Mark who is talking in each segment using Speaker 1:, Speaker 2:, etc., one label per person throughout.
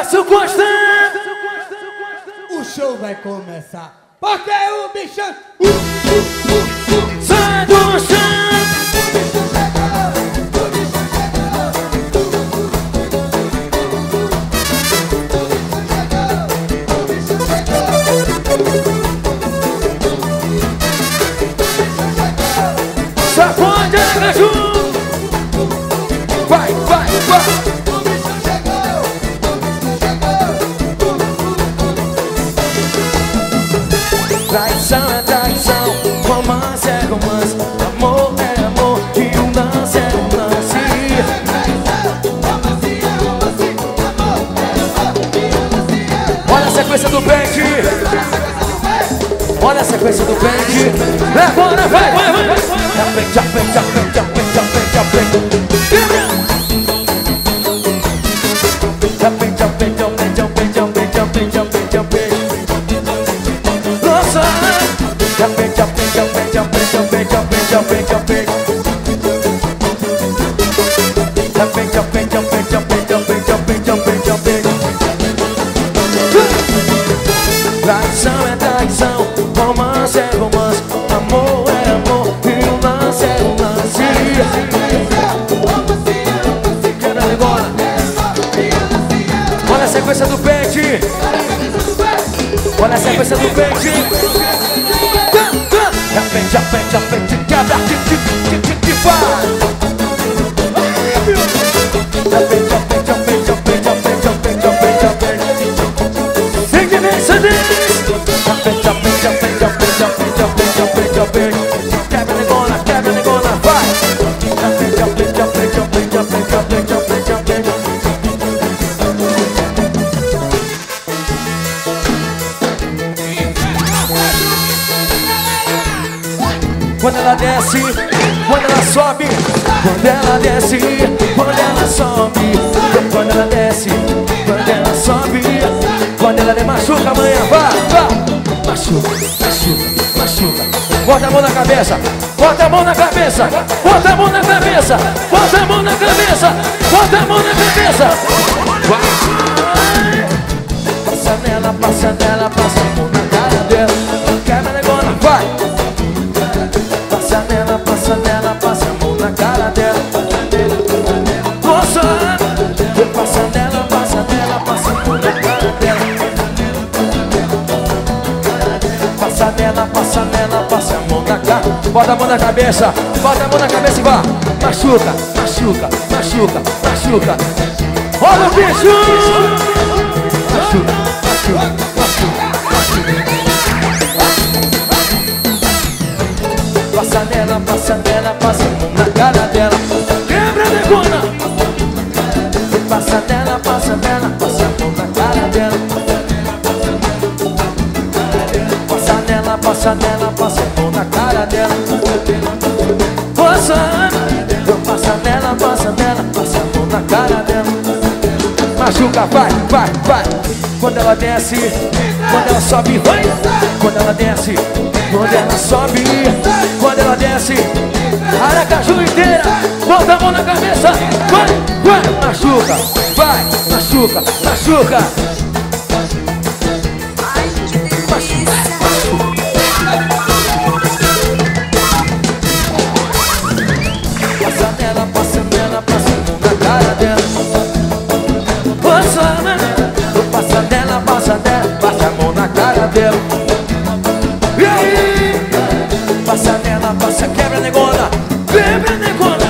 Speaker 1: Márcio Costa!
Speaker 2: O show vai começar. Porque o bichão
Speaker 1: Sai do chão! Sacode a caju! Vai, vai, vai! Traição é traição, romance é romance, amor é amor e um lance é um lance. Olha a sequência do pente. Olha a sequência do pente. Agora vai, vai, vai, vai. Já pente, já pente, já pente, já pente, já pente, já pente. Já pente, já pente, já pente, já pente, já pente, já pente, já pente, já pente. Nossa! Já pente, já pente, já pente, já pente, já pente, já pente, já pente, já pente. Já pente, já pente, já pente, já pente, já pente, já pente, já pente, já pente. Traição é traição, romance é romance, amor é amor e um lance é um lance. Olha a sequência do pente. Olha a sequência do pente. Já pente, já pente, já pente, quebra, que faz. Já pente, já pente, já pente, já pente, já pente, já pente, já pente, já pente. Sem dimensão disso. Já pente, já pente, já pente, já pente, já pente, já pente, já pente, já pente. Quebra negona, vai. Já pente, já pente, já pente, já pente, já pente, já pente, já pente, já pente. Quando ela desce, quando ela sobe, quando ela desce, quando ela sobe, quando ela desce, quando ela sobe, quando ela machuca amanhã, vá, machuca, machuca, machuca. Bota a mão na cabeça, bota a mão na cabeça, bota a mão na cabeça, bota a mão na cabeça, bota a mão na cabeça. Passa nela, passa nela, passa a mão na cara dela, quebra negona, vai. Passa nela, passa nela, passa a mão na cara dela. Nossa! Passa nela, passa nela, passa a mão na cara dela. Passa nela, passa nela, passa a mão na cara. Bota a mão na cabeça, bota a mão na cabeça e vá. Machuca, machuca, machuca, machuca. Olha o bicho! Machuca, machuca, machuca, machuca. Passa nela, passa nela, passa a mão na cara dela. Quebra a negona. Passa nela, passa nela, passa a mão na cara dela. Passa nela, passa nela, passa a mão na cara dela. Passa nela, passa nela, passa a mão na cara dela. Machuca, vai, vai, vai. Quando ela desce, quando ela sobe, vai. Quando ela desce, quando ela sobe, quando ela desce, Aracaju inteira, bota a mão na cabeça, vai, vai, machuca, vai, machuca, machuca. Machuca, machuca. Passa nela, passa nela, passa a mão na cara dela. Passa nela, passa nela, passa a mão na cara dela. E aí? Passa nela, passa, quebra negona, quebra negona.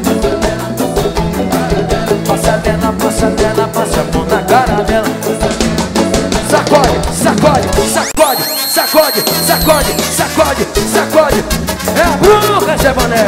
Speaker 1: Passa nela, passa a mão na cara dela. Sacode, sacode, sacode, sacode, sacode, sacode, sacode. É a bruxa, Zé Mané.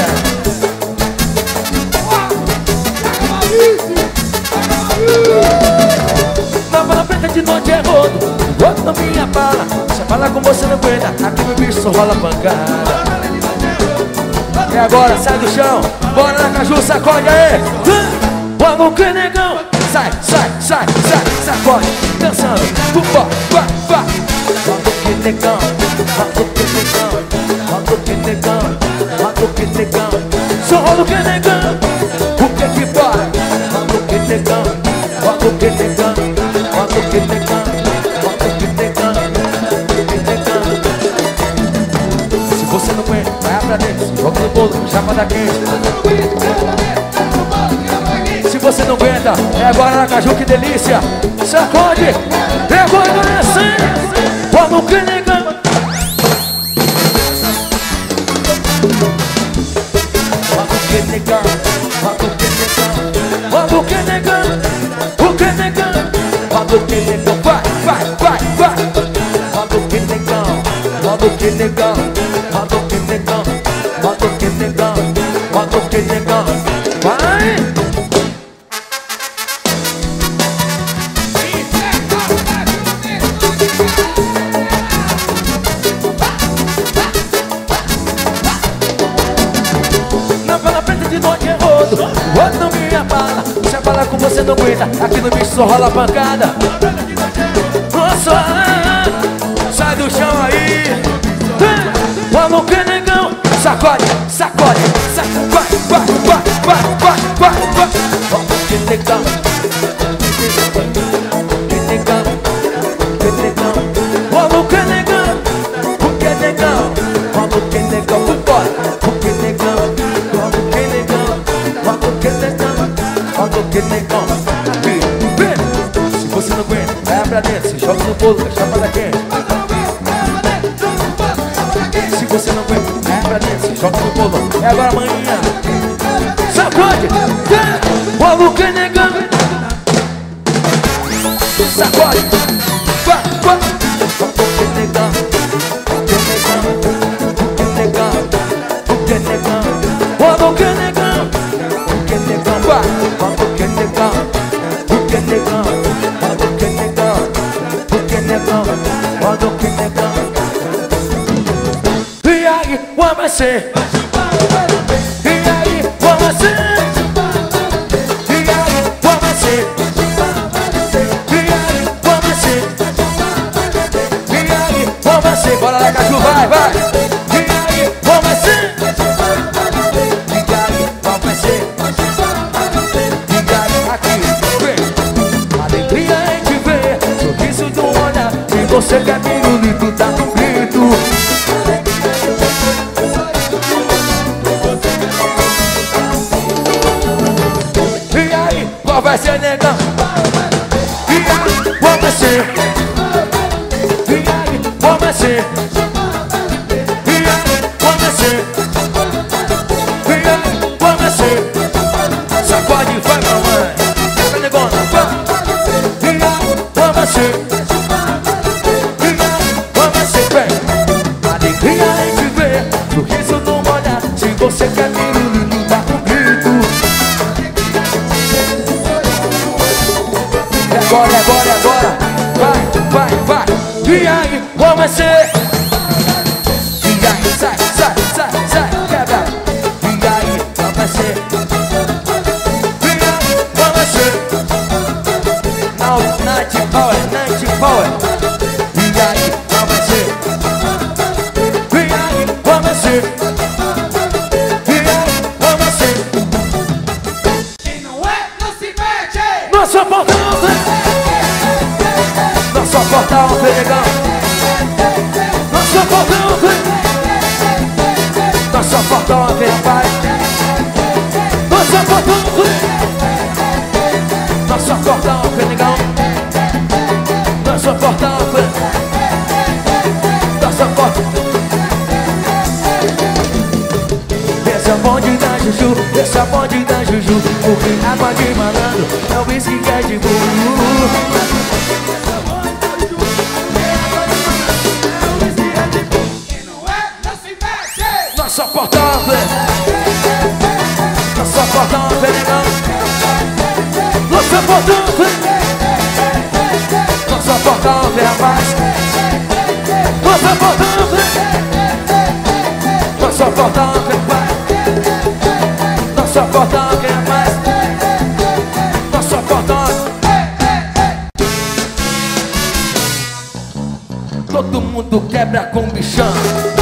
Speaker 1: Na bala preta de noite é rodo, rodo na minha bala. Se falar com você não aguenta, aqui no bicho só rola pancada. E agora, sai do chão, bora na caju, sacode aí. Vamos que negão, sai, sai, sai, sai, sacode, dançando, vá, vá, vá. Vamos que negão, vamos que negão, vamos que negão, vamos que negão. Só rola o que negão, o que que bora? Vamos que negão, vamos que negão. Caju, que delícia. Sacode, pegou a adolescência. Vamos que negão. Vamos que negão. Vamos que negão. Vamos que negão. O que negão. Vamos que negão. Vai, vai, vai, vai. Vamos que negão. Vamos que negão. Vamos que negão. Vamos que negão. Vamos que negão. Vai. Outro não me abala, se abala com você não aguenta. Aqui no bicho só rola pancada. Nossa, sai do chão aí. Vamos que negão. Sacode, sacode, sacode. Vai, vai, vai, vai, vai, vai, vai. Vamos que negão. Que negão, que negão. Vamos que negão. O que negão. Vamos que negão, vambora. O que negão. Vamos que negão. Vamos que negão. Vamos que negão. Vem. Se você não aguenta, vai pra dentro. Se joga no bolo, que chama da quente. Se você não aguenta, vai pra dentro. Se joga no bolo. É agora amanhã. Sacode. Vamos que negão. Sacode. Vai, vai. Vamos que negão. Que negão. Que negão. Que negão. Vamos que negão. Que negão. Vai. Vamos que negão. Que negão. Vamos que negão. Que negão. Vamos que negão. E aí, vamos ser. E aí, vamos ser. E aí, vamos ser. E aí, vamos ser. E aí, vamos ser. Bora lá, Caju, vai, vai. E aí, vamos ser. E aí, vamos ser. E aí, aqui, vem. Alegria é te ver, sorriso do olhar. Se você quer pirulito, tá no grito. E aí, qual vai ser, negão? E aí, vamos ser. E aí, vamos ser. E aí, vamos ser. E aí, vamos ser. Sacode, vai, mamãe. Pega, negona, vai. E aí, vamos ser. E aí, vamos ser, vem. Alegria é te ver, sorriso no olhar. Se você quer pirulito, dá um grito. Agora, agora, agora. Vai, vai, vai. E aí, vamos ser. E aí, sai, sai, sai, sai, quebra. E aí, vamos ser. E aí, vamos ser. Now, night power, night power. E aí, vamos ser. E aí, vamos ser. E aí, vamos ser.
Speaker 2: Quem não é, não se mete.
Speaker 1: Nosso portão, nosso portão, negão. Nosso portão, nosso portão, rapaz. Nosso portão, nosso portão, negão. Nosso portão, nosso portão. Esse é o bonde da Juju, esse é o bonde da Juju. Porque água de malandro é o whisky que é de burro. Nosso portão, nosso portão, negão. Nosso portão, nosso portão, rapaz. Nosso portão, nosso portão, rapaz. Nosso portão, rapaz. Nosso portão. Todo mundo quebra com bichão.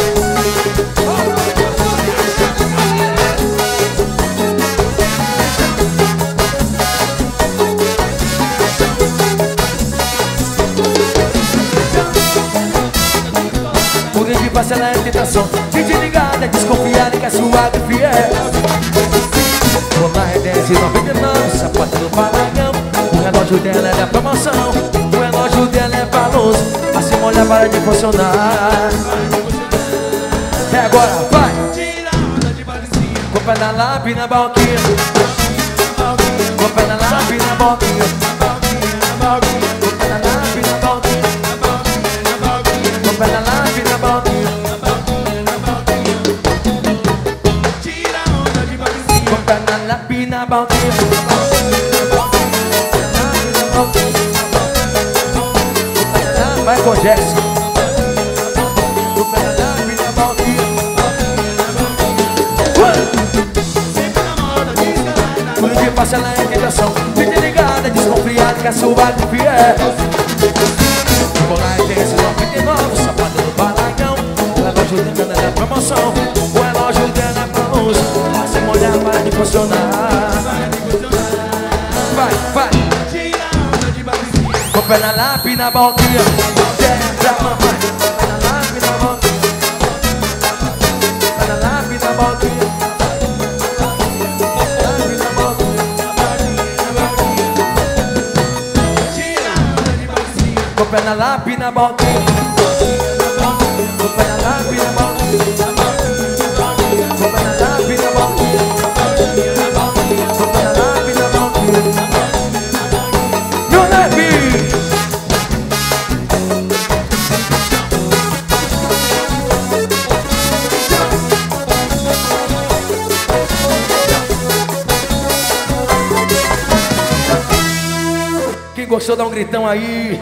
Speaker 1: Parcela é tentação, gente ligada, desconfiada que é suave e fiel. Rolar é 10,99, sapato no Maranhão. O relógio relógio dela é da promoção. O relógio dela é valoroso. Assim molha para de funcionar. É agora, vai!
Speaker 2: Tira onda de balizinha.
Speaker 1: Com o pé na lápis na balquinha. Com o pé na lápis na balquinha. Com o pé na lápis na balquinha. Com o pé na lápis na balquinha.
Speaker 2: Tira onda de balizinha.
Speaker 1: Com o pé na lápis na balquinha. Michael Jackson. Com o pé na lápis na balquinha.
Speaker 2: Sempre na moda, descarada.
Speaker 1: Quando que passa ela é tentação. Fique ligada, desconfiada que a sua de fiel. Colar tem esse 99, sapato do balagão. O relógio dela é da promoção. O relógio dela é pra luz. Passa a molhar para de funcionar. Vai, vai.
Speaker 2: Tira onda de balizinha.
Speaker 1: Com o pé na lápis na balquinha. Pra mamãe. Pé na lápis na balquinha. Pé na lápis na balquinha. Lápis na balquinha.
Speaker 2: Tira onda de balizinha.
Speaker 1: Com o pé na lápis na balquinha. Com o pé na lápis na balquinha. Com o pé na lápis na balquinha. Com o pé na lápis na balquinha. No lápis! Quem gostou, dá um gritão aí.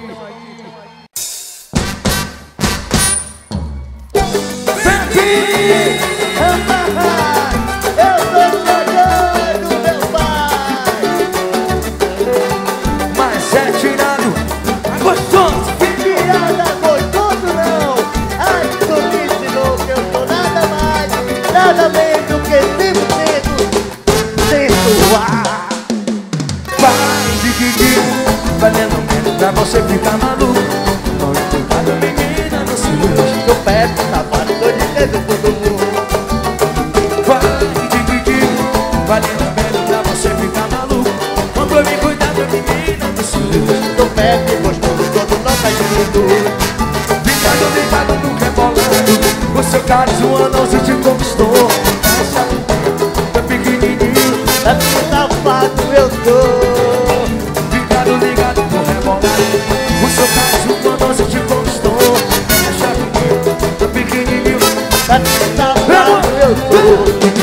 Speaker 1: Mas é tirado. Gostoso.
Speaker 3: Tirada gostoso não. Ai, tu me ensinou que eu sou nada mais, nada menos do que 100% sensual.
Speaker 1: Vai, dividir. Valendo menos pra você ficar maluco. Não importa, menina, não se mexe.
Speaker 3: Eu peço safado, tô dizendo todo mundo.
Speaker 1: Vai, dividir. Valendo menos pra você ficar maluco. Não tome cuidado, menina, não se mexe.
Speaker 3: Eu peço gostoso, todo não faz tudo.
Speaker 1: Ligado no rebolado. O seu carisma não se te conquistou. Essa é pequenininho.
Speaker 3: Assim safado eu sou.
Speaker 1: Ligado no rebolado. O seu carisma não se te conquistou. Essa é pequenininho.
Speaker 3: Assim safado eu sou.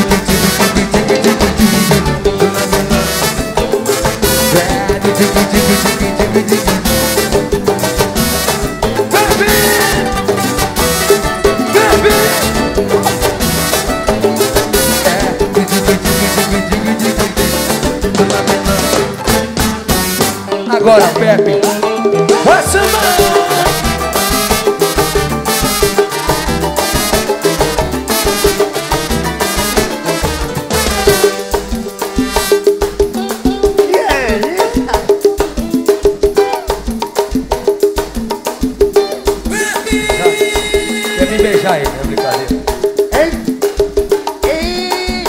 Speaker 1: Agora, Pepe, vai chamar.
Speaker 3: E é isso?
Speaker 1: Quer me beijar aí, é brincadeira.
Speaker 3: Ei, ei.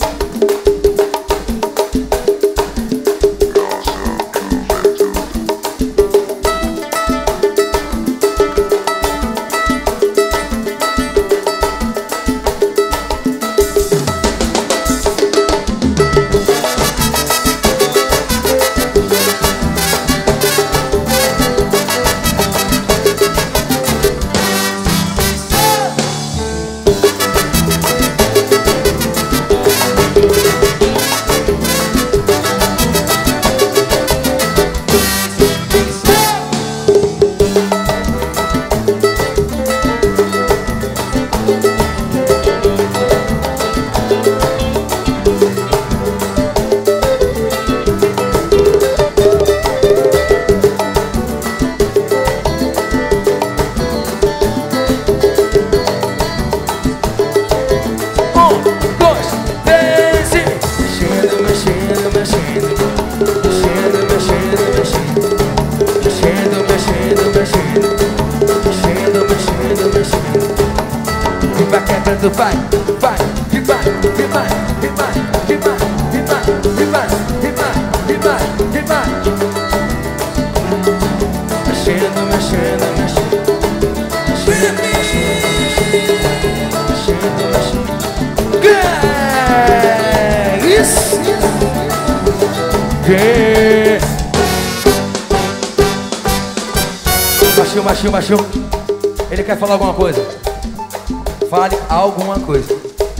Speaker 1: quebrando, vai, vai, e vai, e vai, e vai, e vai, e vai, e vai, e vai, e vai, e vai. mexendo, mexendo. Que isso? Baixinho, baixinho. Ele quer falar alguma coisa? Fale alguma coisa.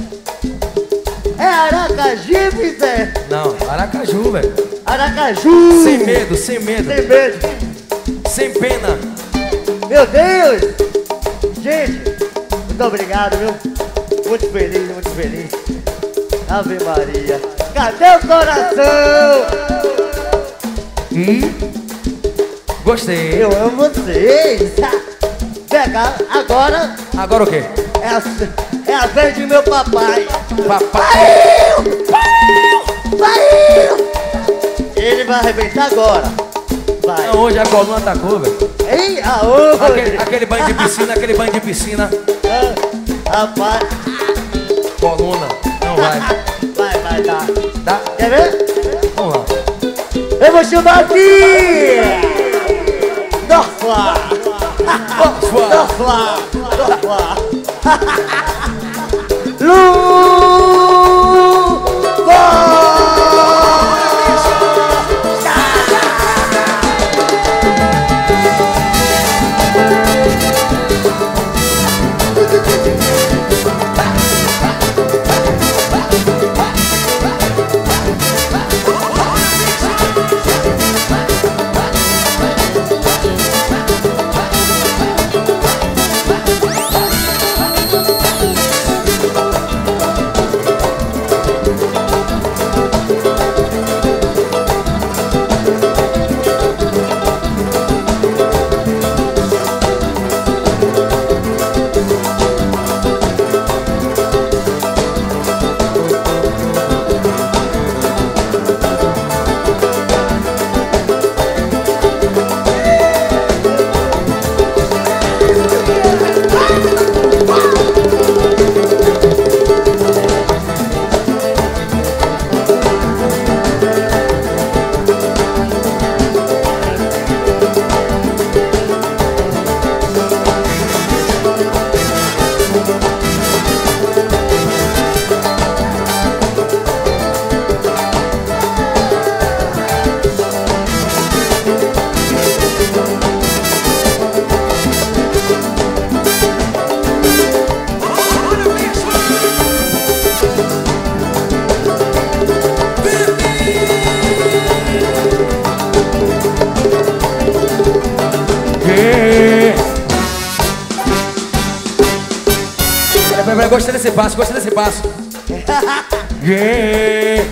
Speaker 3: É Aracaju, Zé?
Speaker 1: Não, Aracaju, velho.
Speaker 3: Aracaju.
Speaker 1: Sem medo, sem medo.
Speaker 3: Sem medo.
Speaker 1: Sem pena.
Speaker 3: Meu Deus. Gente, muito obrigado, viu? Muito feliz, muito feliz. Ave Maria. Cadê o coração?
Speaker 1: Gostei.
Speaker 3: Eu amo vocês. Pegar agora.
Speaker 1: Agora o quê?
Speaker 3: É a vez de meu papai.
Speaker 1: Papai.
Speaker 3: Paiu! Ele vai arrebentar agora. Vai.
Speaker 1: Não, hoje a coluna atacou, velho.
Speaker 3: Ei, aonde?
Speaker 1: Aquele banho de piscina, aquele banho de piscina.
Speaker 3: Rapaz.
Speaker 1: Coluna, não vai.
Speaker 3: Vai dar.
Speaker 1: Tá?
Speaker 3: Quer ver?
Speaker 1: Vamos lá.
Speaker 3: Eu vou chamar aqui. Norfla.
Speaker 1: Gostei desse passo, gostei desse passo. Yeah.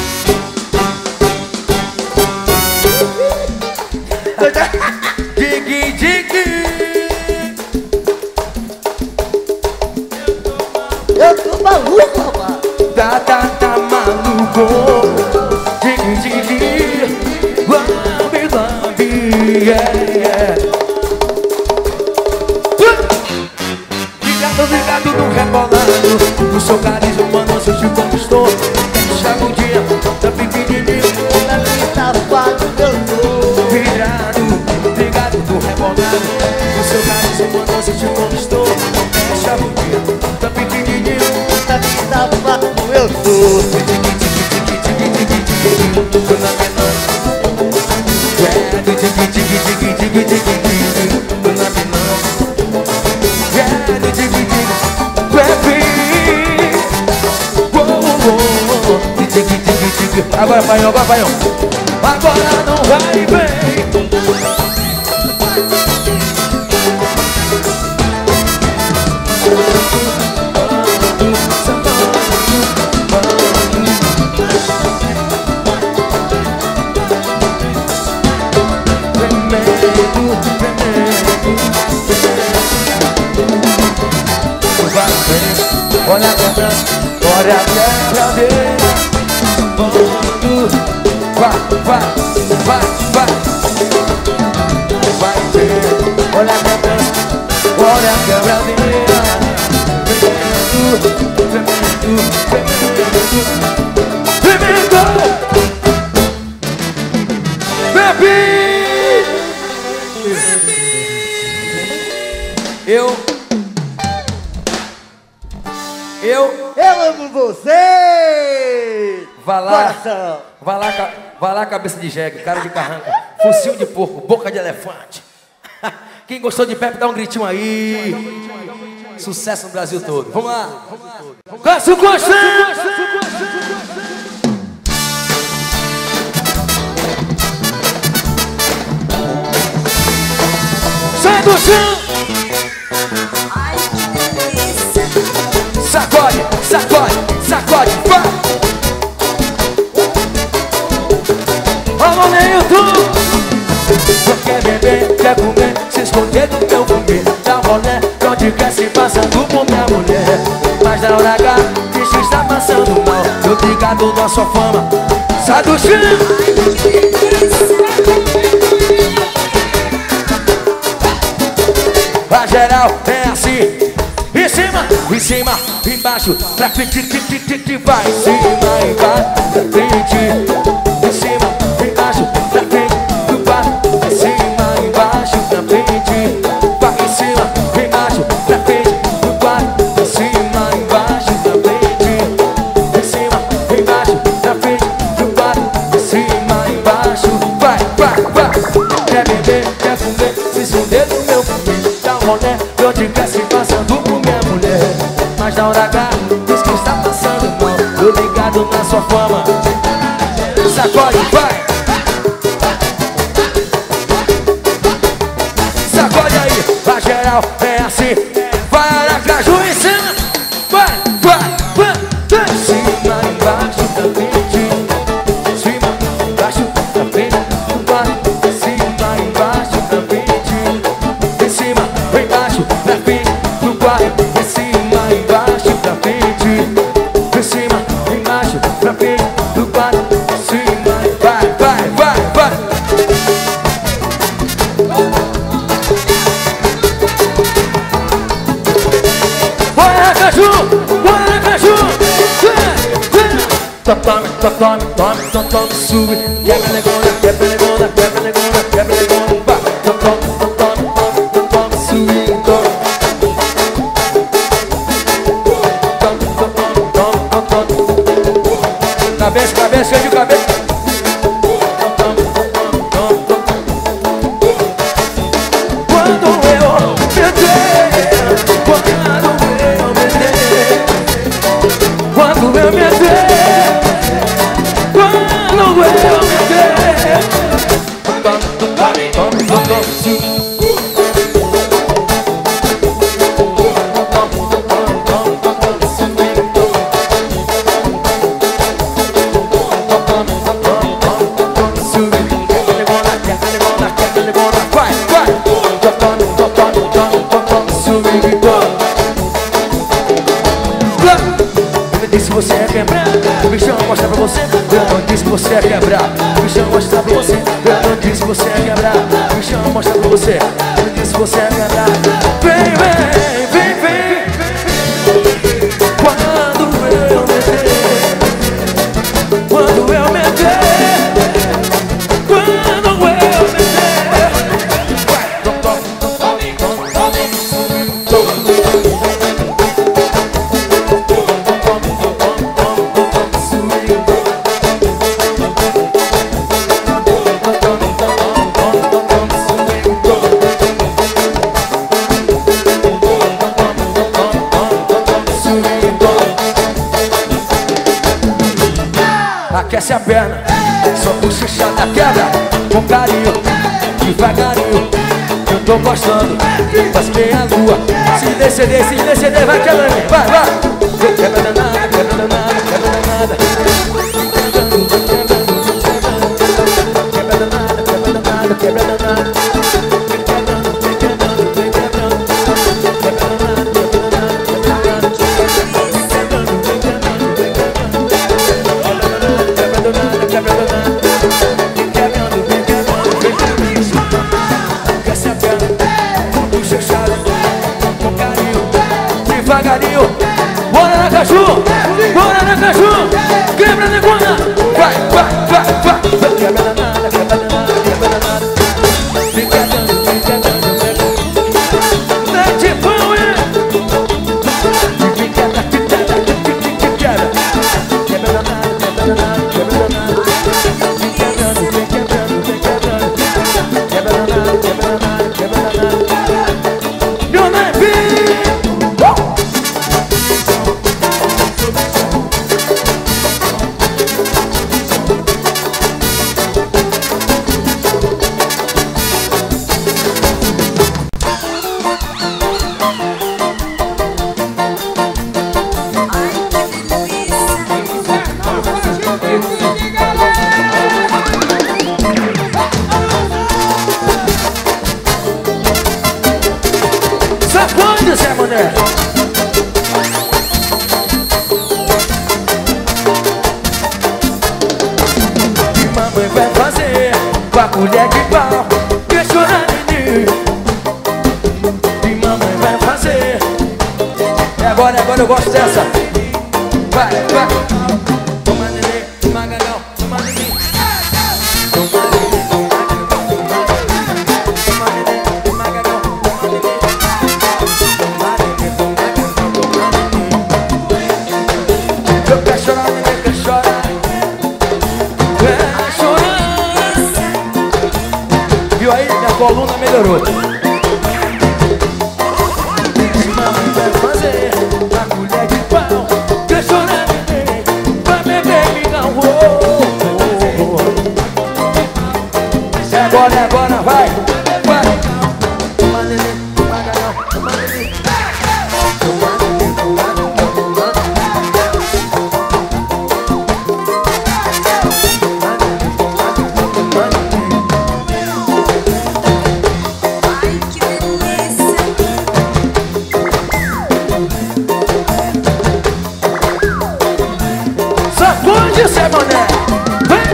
Speaker 1: Dig, dig.
Speaker 3: Eu tô maluco, rapaz.
Speaker 1: Tá maluco. Dig, dig, dig. Love, love, yeah. Obrigado no rebolado. O seu carisma humano se te conquistou. Chega um dia, tá pequenininho.
Speaker 3: Safado eu sou.
Speaker 1: Virado, obrigado no rebolado. O seu carisma humano se te conquistou. Chega um dia, tá pequenininho.
Speaker 3: Safado eu sou.
Speaker 1: Agora, Paião, agora, Paião. Agora não vai bem. Olha a quebra, olha a quebra. Vai, ter. Olha a quebradeira. Tremendo. Eu
Speaker 3: amo você!
Speaker 1: Vai lá, vai lá, cabeça de jegue, cara de carranca, focinho de porco, boca de elefante. Quem gostou de Pepe, dá um gritinho aí. Sucesso no Brasil todo. Vamos lá. Cássio Costa! Sai do chão!
Speaker 4: Ai, que delícia!
Speaker 1: Sacode, sacode, sacode, vai! Alô, Neilton! Só quer beber, quer comer, se esconder do meu comer. Dá rolé, onde quer se passando por minha mulher. Mas na hora H, bicho está passando mal. Eu ligado na sua fama, sai do chão!
Speaker 4: Ai, que delícia!
Speaker 1: A geral é assim, em cima, embaixo, pra frente, vai. Em cima, embaixo, pra frente, em cima, embaixo, pra frente, vai. Em cima, embaixo, pra frente, vai. Em cima, embaixo, pra frente, vai. Em cima, embaixo, pra frente, em cima, embaixo, pra frente, vai. Em cima, embaixo, vai. Quer beber, quer comer, se esconder do meu comer. De onde quer se passando por minha mulher. Mas na hora H, diz que está passando mal. Eu ligado na sua fama. Sacode, vai. Sacode aí, a geral é assim. Vai, Aracaju em cima. Vai. Em cima, embaixo, pra frente. Em cima, embaixo, pra frente. Vai. Em cima, embaixo, pra frente. Em cima, embaixo, pra frente, no quarto, em cima, embaixo, pra frente, em cima, embaixo, pra frente, no quarto, em cima, vai. Bora, Aracaju! Tome, sube, quebra negona, vai. Tome, sube, cabeça, cheio de cabeça. Quando eu me disse você é quebrar, o bichão mostra pra você. Eu não disse que você é quebrar, o bichão mostra pra você. Eu não disse que você é quebrar, o bichão mostra pra você. Eu não disse que você é quebrar. Vem. Quando eu meter. Aquece a perna, só bochechada quebra com carinho, devagarinho. Eu tô gostando, faz meia lua. Se descer, vai quebrando, vai. Quebra danada, quebra danada, quebra danada. Quebra danada, quebra danada. Devagarinho, bora Aracaju, quebra negona, vai, quebra danada, quebra danada, vem quebrando, vem de mané. E mamãe vai fazer com a colher de pau, que chorar menino. E mamãe vai fazer. Agora eu gosto dessa. Vai, vai. Toma neném, toma gagão, toma neném. Toma neném, toma gagão, toma neném. Toma neném, toma gagão, toma neném. Toma neném, toma gagão, toma neném. Eu quero chorar, neném, quer chorar. Quer chorar. Viu aí? Minha coluna melhorou. Mamãe vai fazer a colher de pau, quer chorar neném, vai beber mingau. É agora, vai, vai. Toma neném, toma gagão, toma neném. Toma neném, toma gagão, toma neném.
Speaker 4: Ai, que delícia.
Speaker 1: Sacude, Zé Mané. Vem.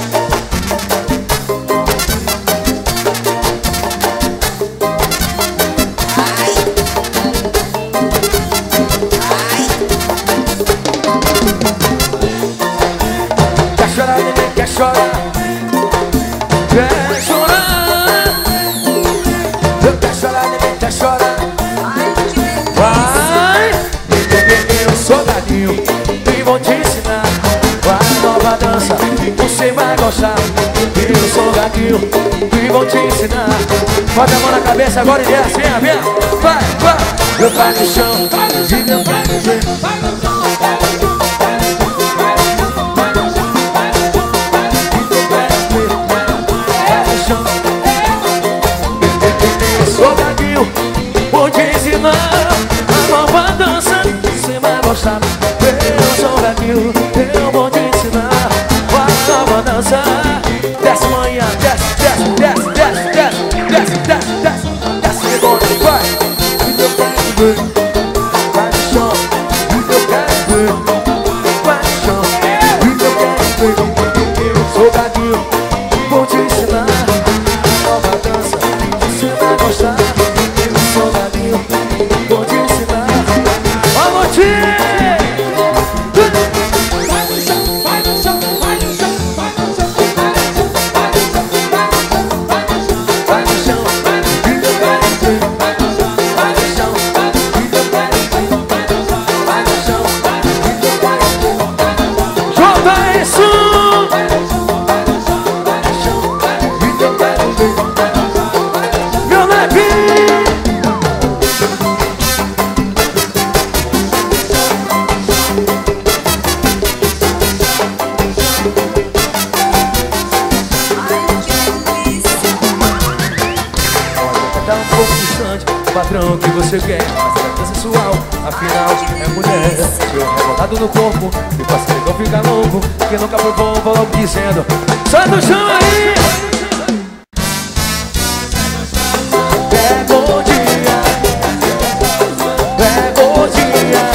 Speaker 1: Quer chorar, neném, quer chorar. Quer chorar. Eu quero chorar, neném, quer chorar.
Speaker 4: Ai, que delícia.
Speaker 1: Vai, eu sou dadinho e vou te ensinar a nova dança, você vai gostar. Eu sou gadinho e vou te ensinar. Bota a mão na cabeça agora e desce, vem, vem. Vai, vai. Eu pego no chão e meu pé no chão.
Speaker 2: Vai no chão, vai no chão, vai no chão, vai no chão, vai no chão, vai no chão, vai no chão.
Speaker 1: Eu sou gadinho, vou te ensinar a nova dança, você vai gostar. Eu sou gadinho, eu vou te ensinar a nova dança. Desce manhã, desce, desce, desce, desce, desce, desce, desce, desce, desce, agora vai. E eu quero ver, vai no chão. E eu quero ver, vai no chão. E eu quero ver, eu sou gadinho, vou te ensinar a nova dança, você vai gostar. Eu sou gadinho, vou te ensinar. Vamos, time!
Speaker 2: Vai no chão, vai no chão, vai no chão, vai no chão, vai no chão, vai no chão, vai no chão,
Speaker 1: Vai no chão,
Speaker 2: vai no chão,
Speaker 1: e eu quero ver.
Speaker 2: vai no chão,
Speaker 1: Vai no chão, e eu quero ver. Vai no chão, e eu quero ver. Joga isso!
Speaker 2: vai no chão, vai no chão, vai no chão, vai no
Speaker 1: E eu quero ver.
Speaker 2: chão, vai no chão.
Speaker 1: Meu neguinho!
Speaker 4: Ai, que delícia.
Speaker 1: Pode tá um pouco distante, o padrão que você quer, mas ela é sensual, afinal é mulher. Seu revoltado no corpo, e parceiro não fica louco, que nunca provou, vou logo dizendo. Sai do chão aí! Pega o dia, pega o dia,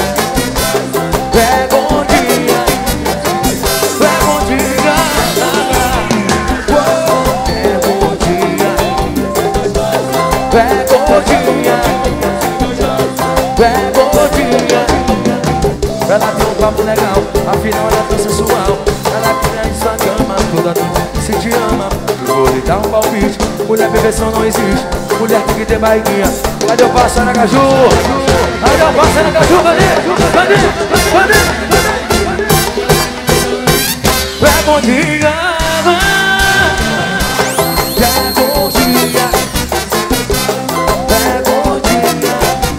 Speaker 1: pega o dia, pega o dia, pega o dia. Pega o dia, pega o dia. Ela tem um papo legal, afinal ela é tão sensual. Ela quer em sua cama toda noite, se te ama. Eu vou lhe dar um palpite, mulher perfeição não existe. Mulher tem que ter barriguinha. Cadê o pássaro na caju? Cadê o pássaro na caju? Cadê? Cadê? Cadê? Pega o dia, pega o dia. Pega o dia,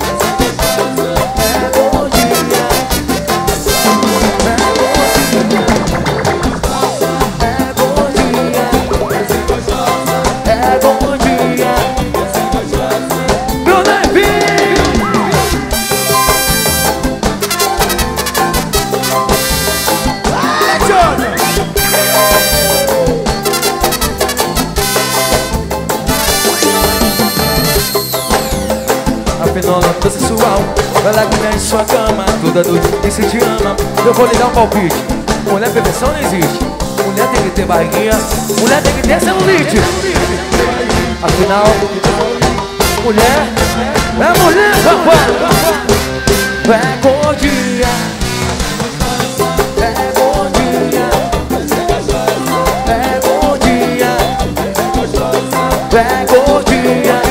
Speaker 1: pega o dia, pega o dia, pega o dia. Meu nevinho! Vai, Jordan! finola processual. Ela ganha em sua cama, toda noite disse te ama. Eu vou lhe dar um palpite. Mulher perfeição não existe. Mulher tem que ter barriguinha, mulher tem que ter celulite. Afinal, mulher é mulher, papai. É gordinha, é gordinha, é gordinha, é gordinha.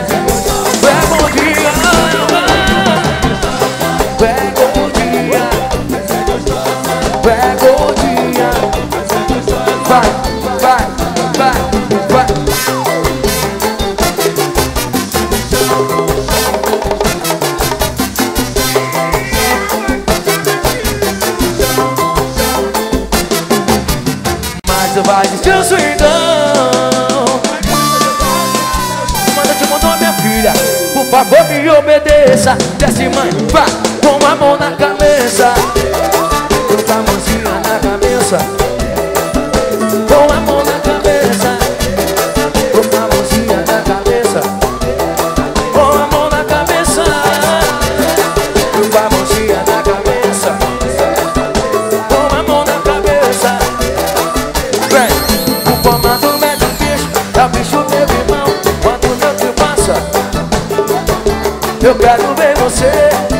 Speaker 1: Vai existir o swingão. Manda te mandou minha filha, por favor me obedeça. Desce mãe, vá, com a mão na cabeça. Com a mãozinha na cabeça. Com a mão na cabeça. Com a mãozinha na cabeça. Com a mão na cabeça. Com a mãozinha na cabeça. Com a mão na cabeça. O comando mete o bicho, é o bicho meu irmão. Quando o meu tio passa, eu quero ver você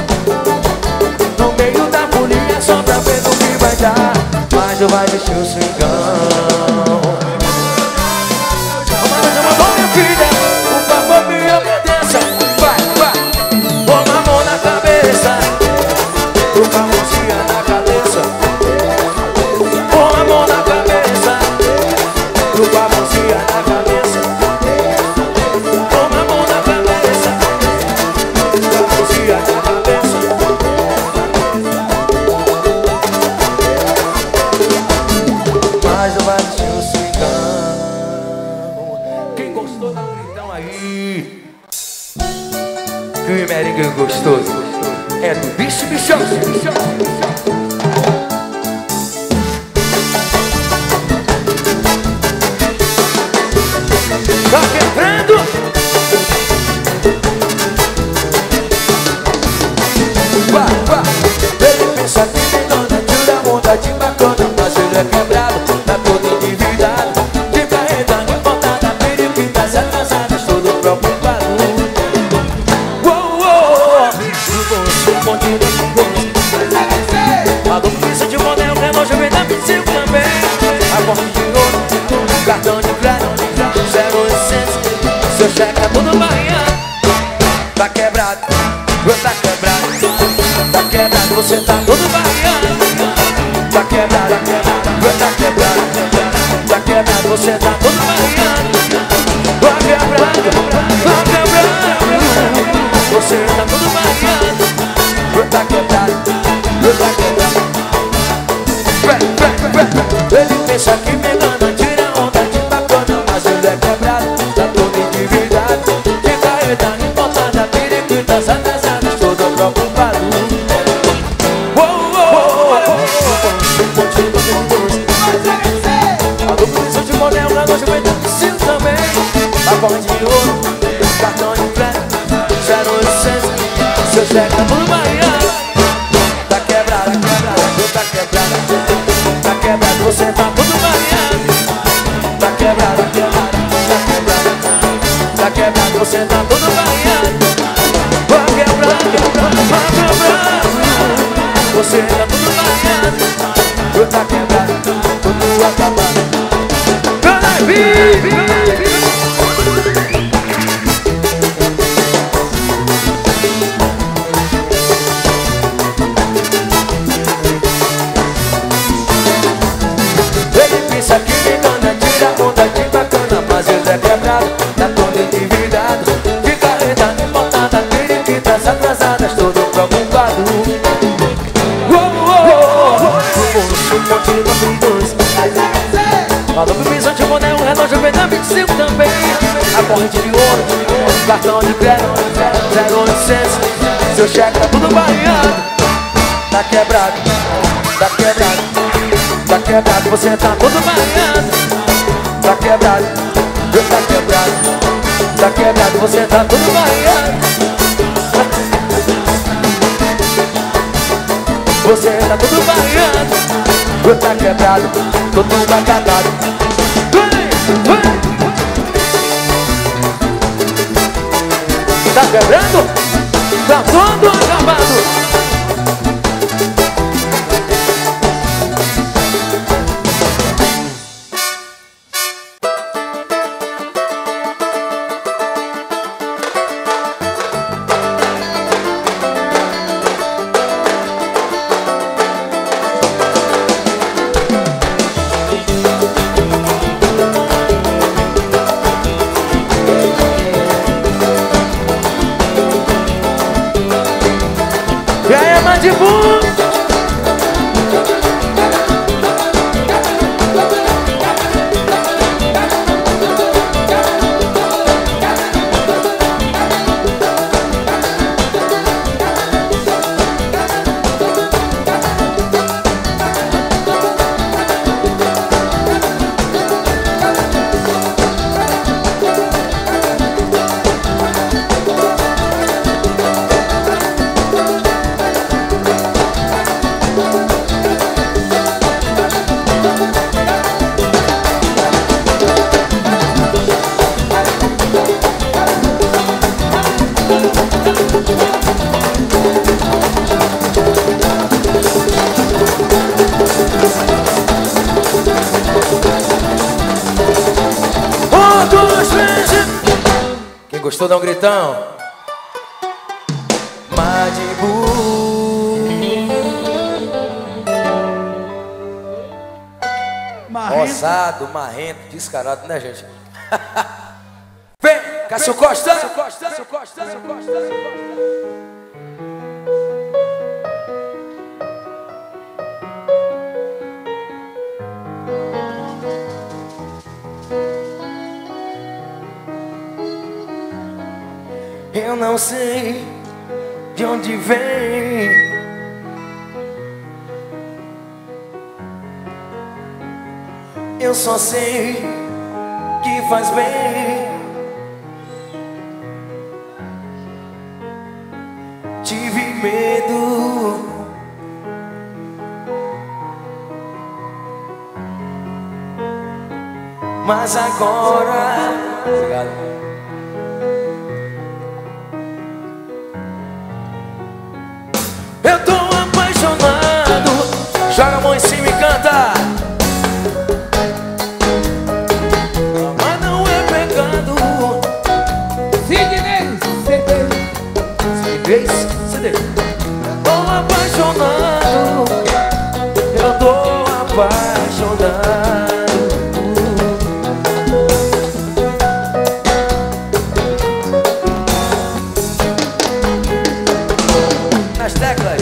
Speaker 1: no meio da folia, só pra ver no que vai dar. Mas eu vai deixar o swingão. Comando mandou minha filha, por favor me obedeça. Vai, vai, põe a mão na cabeça. Com a mãozinha na cabeça. Põe a mão na cabeça. Com a mãozinha na cabeça. Com a mão na cabeça. Com a mãozinha na cabeça. Mas eu vai deixar o swingão. Quem gostou dá um gritão aí. Que o merengue gostoso é do bicho bichão. Tá quebrando. Vá, vá. Ele pensa que tem dona, tira onda de bacana, mas ele é quebrado, tá todo endividado. De carregando importada, periquitas atrasadas, todo preocupado. Uou, uou. No bolso continua com gosto. A dupla de modelo, relógio vem da 25 também. A porta de ouro, cartão de crédito. Seu cheque é todo barriado. Tá quebrado, tá quebrado. Tá quebrado, você tá todo barriado. Tá quebrado, tá quebrado. Tá quebrado, você tá todo barriado. Tá quebrado, tá quebrado. Você tá todo barriado. Tá quebrado, tá quebrado. Ele pensa que me engana, tira onda de bacana, mas ele é quebrado, tá todo endividado. De carregando importada, periquitas atrasadas, todo preocupado. Uou, uou, a dupla de modelo, na loja vem dando cinco também. A porta de ouro, cartão de crédito, 0800. Seu cheque tá tudo barriado. Tá quebrado, tá quebrado. Tá quebrado, você tá tudo barriado. Tá quebrado, tá quebrado. Tá quebrado, você tá tudo barriado. Tá quebrado, você tá tudo barriado. Tá quebrado, tudo acabado. Ele pensa que me engana, tira onda de bacana, mas ele é quebrado, tá todo endividado. De carregando importada, periquitas atrasadas, todo preocupado. O bolso continua com dois. Falou que visão de boné, o relógio vem da 25 também. A corrente de ouro, cartão de crédito, 0800. Seu cheque tá tudo barriado. Tá quebrado, tá quebrado. Tá quebrado, você tá todo barriado. Tá quebrado, tá quebrado. Tá quebrado, você tá todo barriado. Você tá tudo barreando, eu tá quebrado, todo bacatado. Vem! Tá quebrando? Tá todo acabado. E aí, Madibu? Quem gostou, dá um gritão. Madibu. Rosado, marrento, descarado, né, gente? Vem, Cássio Costa. Cássio Costa. Eu não sei de onde vem, eu só sei que faz bem. Tive medo, mas agora obrigado. Eu tô apaixonado. Joga a mão em cima e canta. Mas não é pecado.
Speaker 2: Sidney,
Speaker 1: CD. Tô apaixonado. Eu tô apaixonado. Nas teclas.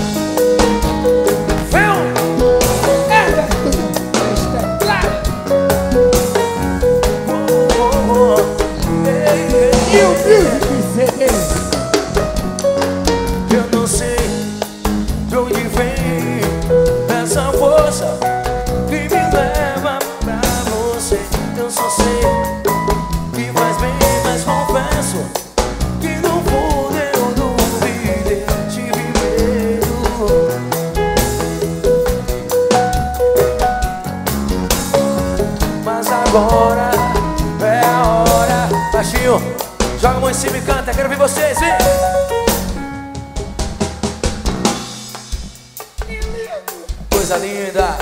Speaker 1: Eu não sei de onde vem essa força que me leva pra você. Eu só sei que faz bem, mas confesso que no fundo eu duvidei. Tive medo, mas agora é a hora. Baixinho, joga a mão em cima e canta, quero ver vocês, vem! Coisa linda!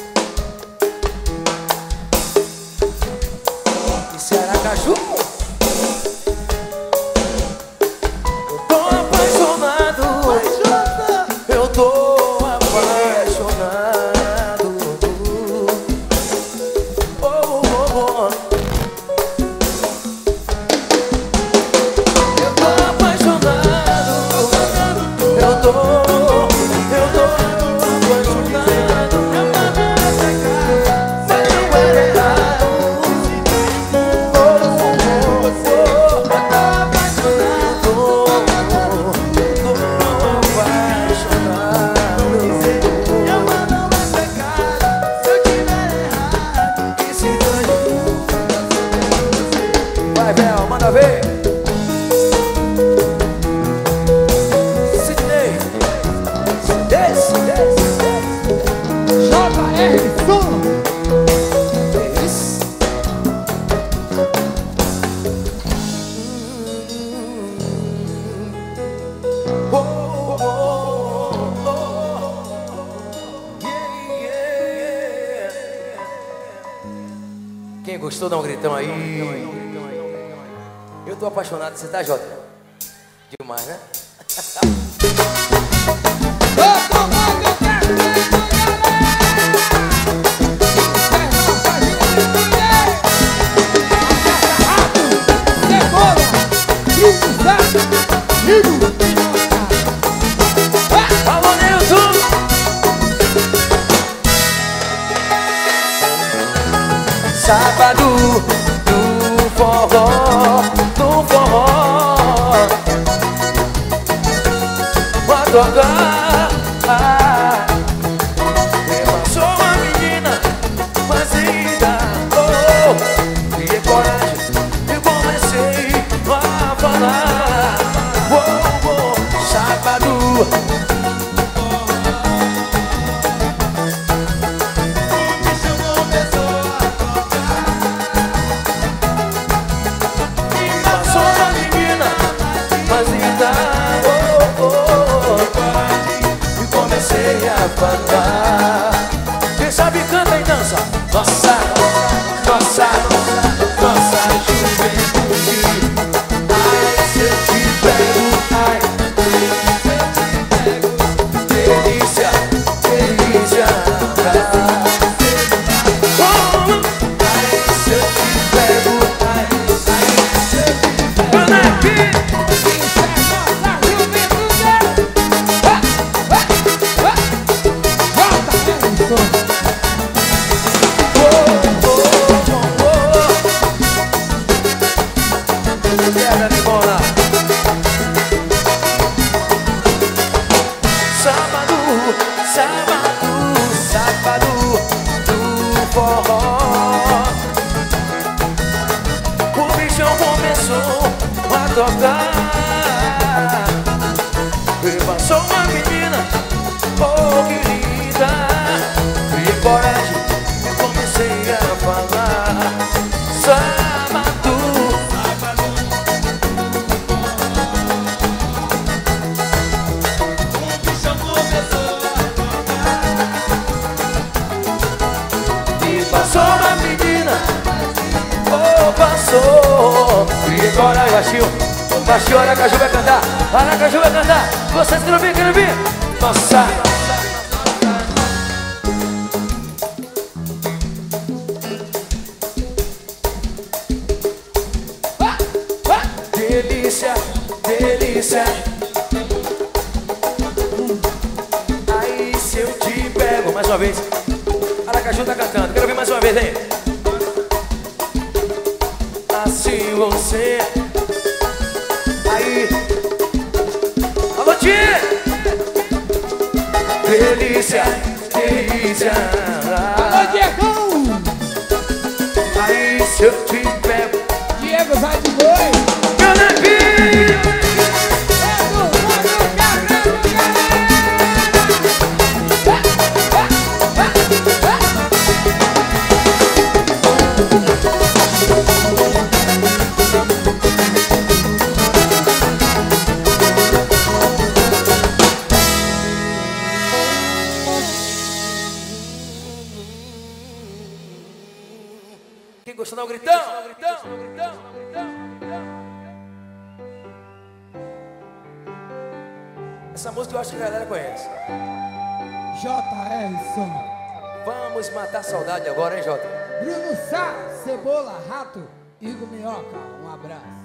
Speaker 1: Isso é Aracaju! Eu tô apaixonado! Eu tô apaixonado! Oh, oh, oh. Eu tô apaixonado! Eu tô apaixonado! Mas não era errado! Oh, oh, oh, oh. Eu tô apaixonado! Tô apaixonado! Meu amor não é pecado. Se eu tiver errado, que se dane. Vai, Bel, manda ver! Sidney, desce! Gostou? Dá um gritão aí. Eu tô apaixonado, você tá, Jota? Demais, né? Alô, Nilson! Sábado do forró, vai tocar. Passou uma menina, mas ainda criei coragem e comecei a falar. Sábado. Quem sabe canta e dança. Nossa juventude. Ai, se eu te pego, ai, delícia, delícia. Ai, se eu te pego, ai, se eu te pego. Sábado do forró, o bichão começou a tocar. E passou uma menina, oh querida, criei coragem e comecei a falar. Sábado, o bichão começou a tocar. E passou uma menina, oh passou. Criei coragem, baixinho. Baixinho, Aracaju vai cantar. Aracaju vai cantar. Vocês querem ouvir, querem ouvir? Nossa. Delícia, delícia. Aí se eu te pego. Mais uma vez. Aracaju tá cantando. Quero ouvir mais uma vez aí. Assim você. Aí. Alô, tia. Delícia, delícia.
Speaker 2: Alô, Diegão!
Speaker 1: Aí se eu te pego.
Speaker 2: Diego vai de boi!
Speaker 1: Quem gostou, dá um gritão. Essa música eu acho que a galera conhece.
Speaker 2: J.R. Som.
Speaker 1: Vamos matar a saudade agora, hein, Jota?
Speaker 2: Bruno Sá, Cebola, Rato, Igor Minhoca. Um abraço.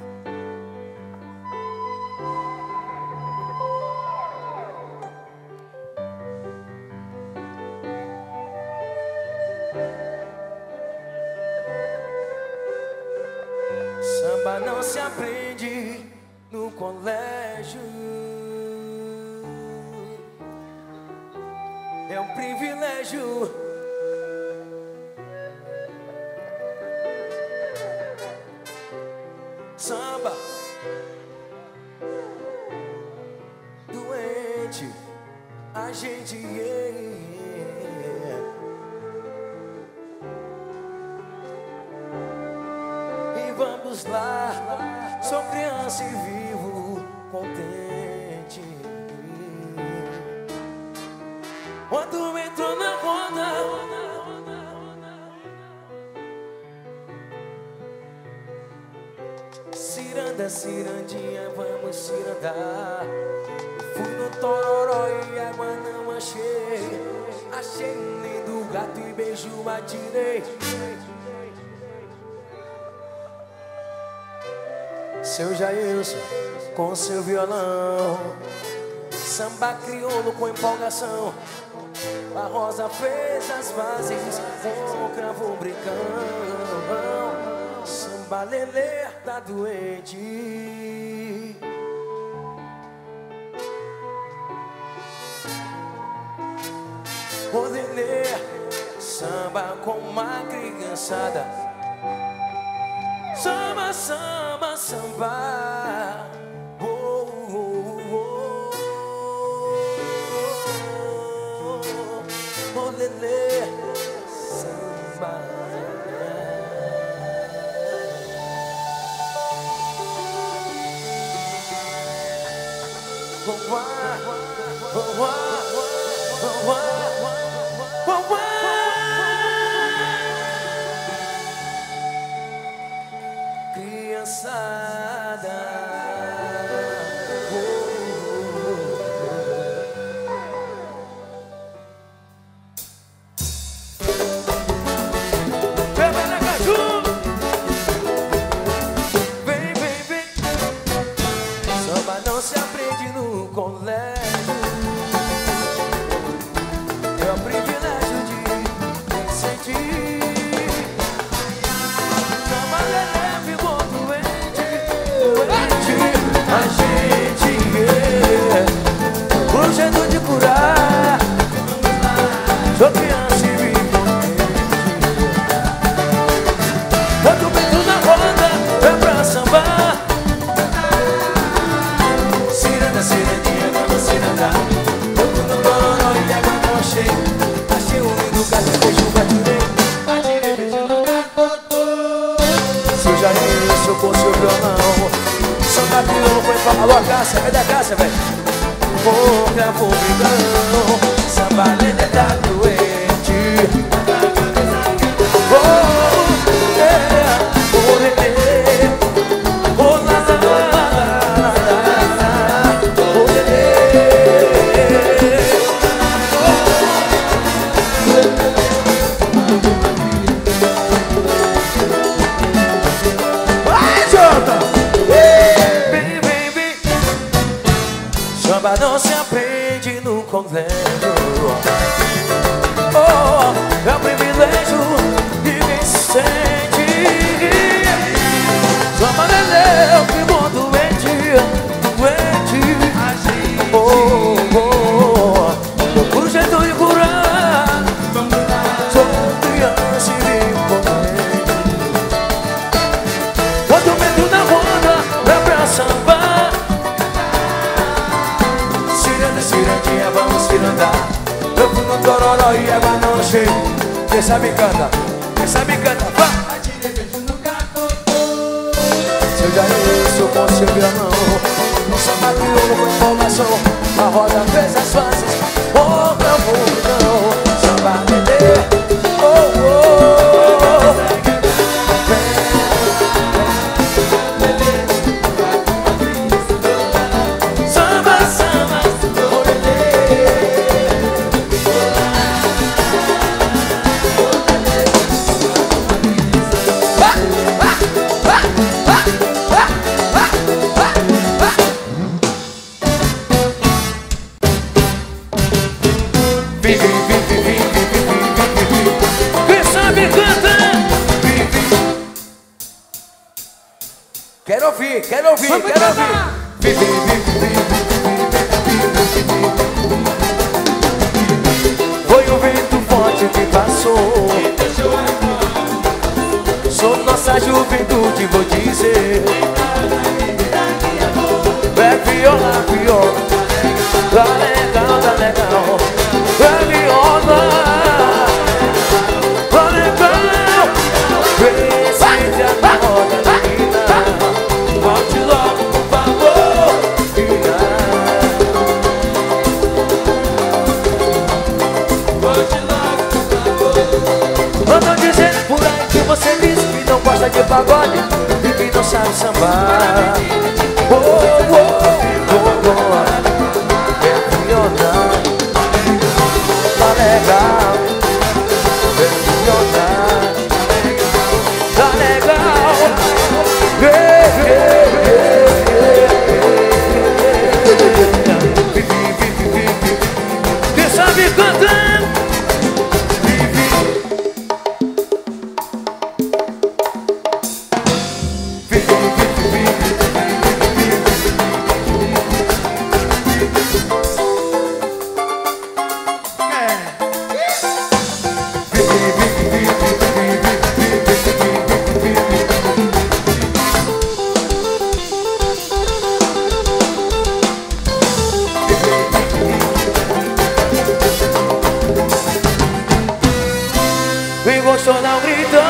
Speaker 1: Samba não se aprende no colégio. É um privilégio. Samba doente, a gente E vamos lá, sou criança e vivo contente. Quando entrou na roda, Ciranda, cirandinha, vamos cirandar. Fui no Tororó e água não achei. Achei um lindo gato e beijo atirei. Seu Jailson com seu violão, samba crioulo com empolgação. A Rosa fez as vozes com o cravo brincão. Samba lelê tá doente. O lelê samba com uma criançada. Samba, samba, samba. Oh, oh, oh, oh. Oh, lelê samba. Oh, oh, oh, oh, oh, oh. Criançada, bebê na caju, vem, vem, vem. Samba não se aprende no colégio. É o privilégio de sentir. Samba leve, bom doente. A gente o jeito de curar. Sou criança e me tanto vento na roda, é pra sambar. Ciranda, cirandinha, vamos cirandar. Eu fui no Tororó e água não achei. Achei um lindo gato e beijo atirei. Atirei, beijo no gato. Seu Jailson com seu violão, samba crioulo foi pra... Alô, a Cássia, cadê a Cássia, velho? Vou cravo brigão, samba lelê tá doente. Oh, yeah, oh, lelê. Oh, la, la, la, la, la, la. Oh, lelê. Vai, Jota! Samba não se aprende no colégio. Oh, é um privilégio de quem sente. Samba lelê, que bom doente, doente. Oh, oh, procuro jeito de curar. Sou criança e me imponente. Quanto medo na roda, é pra sambar. Cirandinha, vamos cirandar. Eu fui no Tororó e água não achei. Quem sabe canta, quem sabe canta, vá. Seu Jailson com seu violão, um samba crioulo com empolgação. A roda fez as fases, oh, meu vulcão. Samba lelê, oh, oh, oh. Samba, samba. Quem sabe canta. Quero ouvir, quero ouvir, quero ouvir. Foi o vento forte que passou. Sou nossa juventude, vou dizer. É viola, viola. Tá legal, tá legal. É viola. Tá legal. Presente a roda, menina. Volte logo, por favor. Volte logo, por favor. Andam dizendo por aí que você disse que não gosta de pagode e que não sabe sabe sambar. Oh, oh, oh, oh. É milionário. Tá legal. É milionário. Tá legal. Quem sabe cantando. Vem gostou não gritão.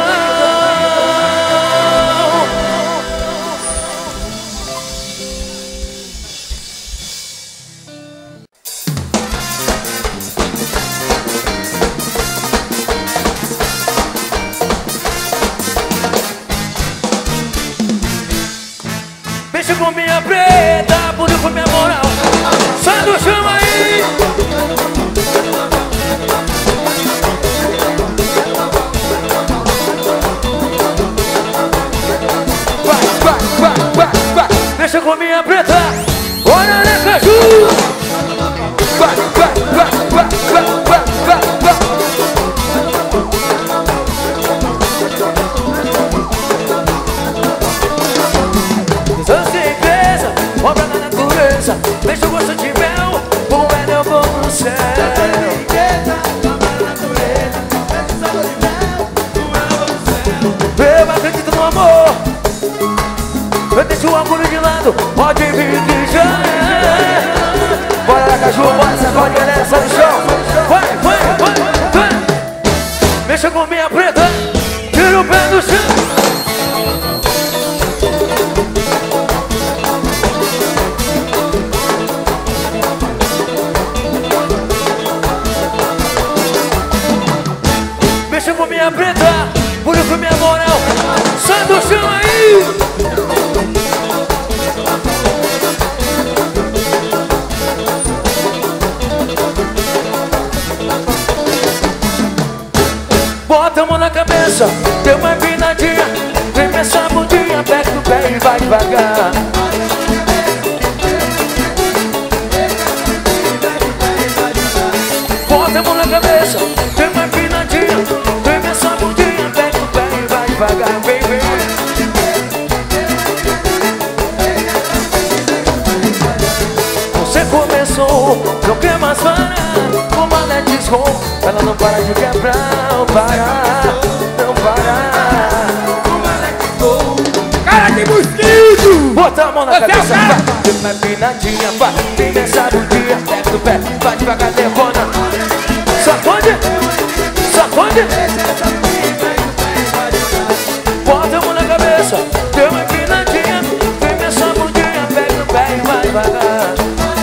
Speaker 1: Mexe com minha preta, pude com minha moral. Sai do chão aí. Deixa com minha preta, olha na caju. Vai, vai, vai, vai, vai, vai, vai, vai. Certeza, obra na natureza. Deixa o gosto de mel, com ela eu vou no céu. Eu acredito no amor. Eu deixo o orgulho de lado, pode vir que já é. Bora lá, caju, bora, sacode, galera, sai do chão. Vai, vai, vai, vai. Mexa com minha preta, tira o pé do chão. Mexa com minha preta, por isso minha moral. Sai do chão aí. Bota a mão na cabeça, deu uma empinadinha. Vem essa bundinha, pega no pé e vai devagar. Bota a mão na cabeça, deu uma empinadinha. Vem essa bundinha, pega no pé e vai devagar. Vem, vem. Você começou, não quer mais parar. Como ela é disco, ela não para de quebrar. Não parar, não parar. Como ela é disco,
Speaker 2: Cara de mosquito!
Speaker 1: bota a mão na cabeça, vai. Deu uma empinadinha, vai. Vem nessa bundinha, pega no pé, vai devagar, levanta. Sacode, sacode. Bota a mão na cabeça, deu uma empinadinha. Vem nessa bundinha, pega no pé e vai devagar.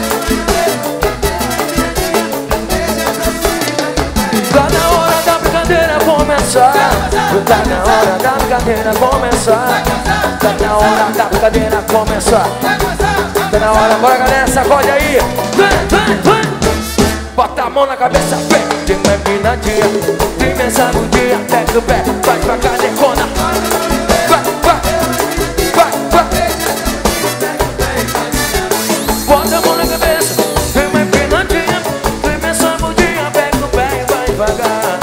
Speaker 1: Tá na hora da brincadeira começar. Tá na hora da brincadeira começar. Tá na hora da brincadeira começar. Tá na hora, bora galera, sacode aí. Vem, vem, vem. Bota a mão na cabeça, vem. Tem uma empinadinha, tem essa bundinha, pega o pé, vai devagar, decona. Vai, vai, vai, vai. Bota a mão na cabeça, tem uma empinadinha, tem essa bundinha, pega o pé e vai devagar.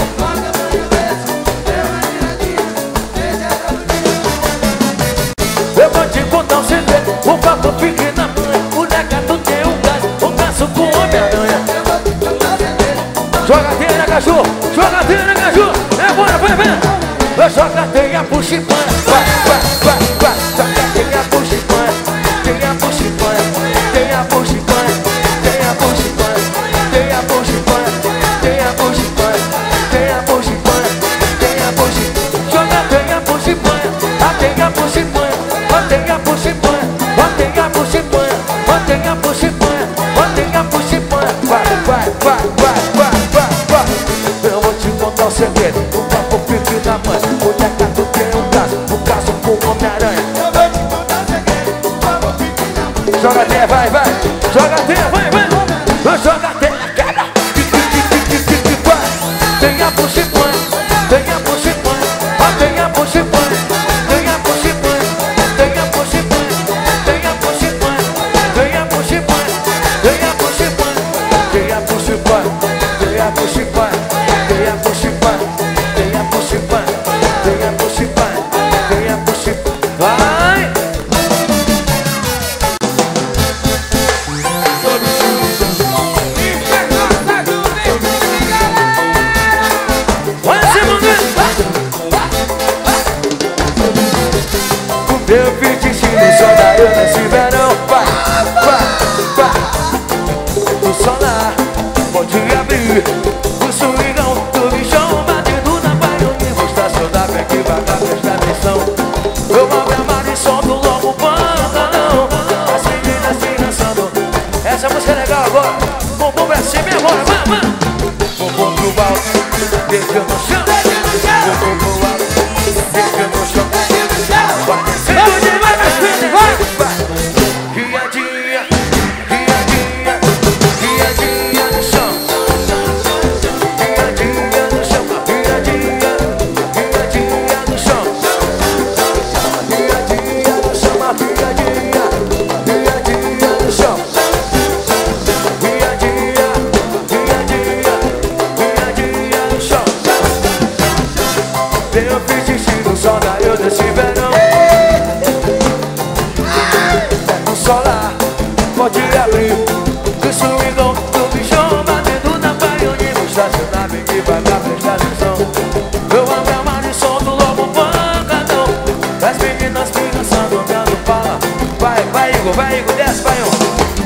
Speaker 1: Eu vou te contar um segredo, o papo fica na manha. O negado tem um gás, o caço com Homem-Aranha. Jogadeira, caju, jogadeira, caju. É bora, vai, vem. Eu jogadeira, puxa e panha. Vai, vai, vai, vai. Jogadeira, puxa e panha. Tem a puxa e panha. Tem a puxa e panha. Tem a puxa e panha. Tem a puxa e panha. Tem a puxa e panha. Tem a puxa e panha. Tem a puxa e panha. Jogadeira, puxa e panha. Tem a puxa e panha. Tem a puxa e panha. Tem a puxa e panha. Tem a puxa e panha. Tem a puxa e panha. Vai, vai, vai, vai, vai, vai, vai. Eu vou te contar o segredo. O papo fica na mãe. O negado tem um caso. O caso com joga até, vai, vai. Joga até, vai, vai. Joga até, quebra. Venha puxa e põe, venha puxa e põe, venha puxa e põe, venha puxa e põe, venha puxa e põe, venha puxa e põe, venha puxa e põe, venha puxa e põe, venha puxa e põe, venha puxa e põe, venha puxa e põe, venha puxa e põe, venha puxa e põe, venha puxa e põe, vai! Eu fiz destino só da eu nesse verão. Vai, vai, vai. O solar pode abrir o swingão do bichão batendo na baioninha. Vou estacionar bem devagar, presta atenção. Eu abro a mar e solto logo o pantalão. As meninas se dançando. Essa música é legal agora. Bumbum pra cima e agora, vai, vai. Bumbum pro alto, deixa no chão. Bumbum pro alto, deixa no chão. Vai descendo devagar, vai, vai. Riadinha, riadinha, riadinha no chão. Riadinha no chão, riadinha, riadinha no chão. Riadinha no chão, riadinha, riadinha no chão. Riadinha, riadinha, riadinha no chão. Eu fiz destino só da eu desse verão. Solar, pode abrir o swingão do bichão batendo na baioninha. Vou estacionar bem devagar, presta atenção. Eu abro a mar e solto logo o pancadão. As meninas me dançando, dando pala. Vai, vai, Igor, desce, vai, Igor.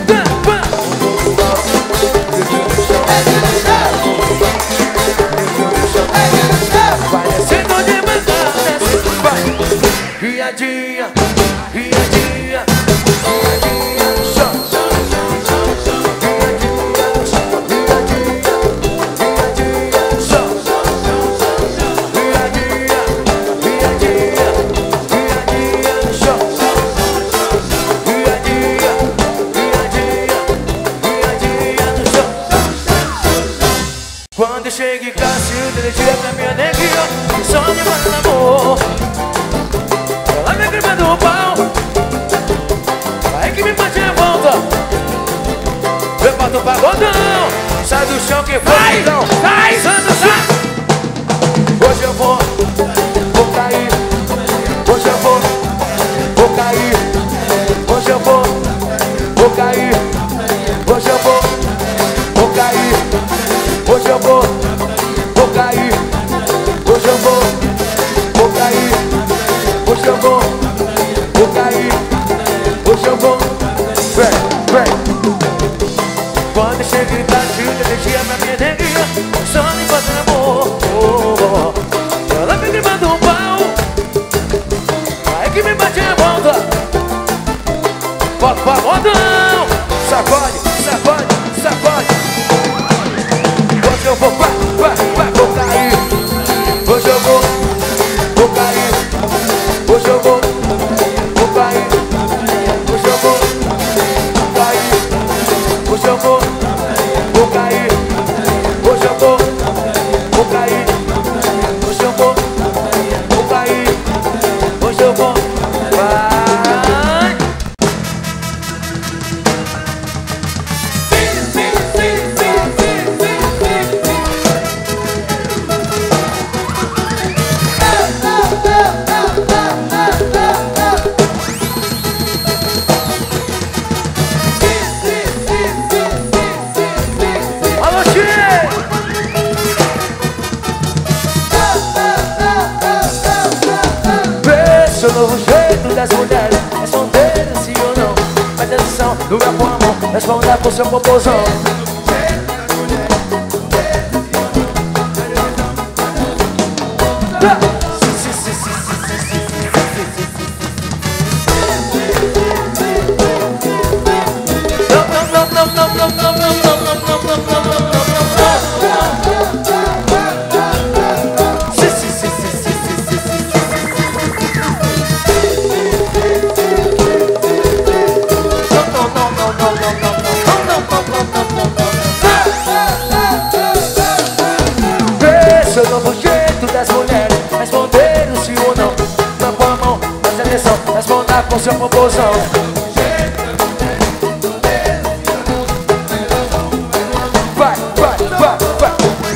Speaker 1: Vai descendo devagar, desce, vai. Riadinha, riadinha. Quando chega em casa, eu delegia pra minha neguinha que só me manda amor. Ela me grima do pau, aí que me bate a volta. Eu boto o pagodão, sai do chão que vai, então. Sai, sai do chão. Hoje eu vou cair. Hoje eu vou cair. Hoje eu vou cair. Hoje eu vou cair. Hoje eu vou cair. Hoje eu vou cair. Hoje eu vou cair. Hoje eu vou. Vem, vem. Quando chega em casa, eu deixei pra minha neguinha só me fazendo amor. Ela me grimando um pau, aí que me bate a volta. Bota o pagodão, sacode, sacode, sacode. Hoje eu vou, vai, vou cair. Hoje eu vou cair. Hoje eu vou cair. Hoje eu vou cair. Hoje eu vou cair. Hoje eu vou cair. Hoje eu vou cair. Hoje eu vou. Vai. Seu novo jeito das mulheres, responder sim ou não. Presta atenção no meu amor, responda com seu popozão. emoção. Vai, vai, vai, vai.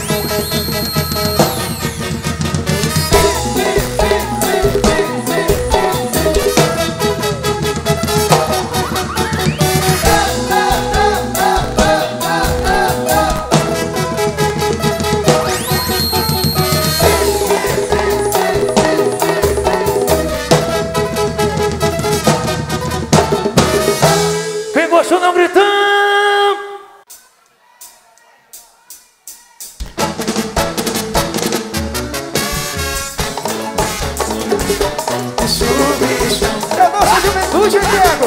Speaker 1: Quem gostou não gritando.
Speaker 3: É nossa juventude, Diego.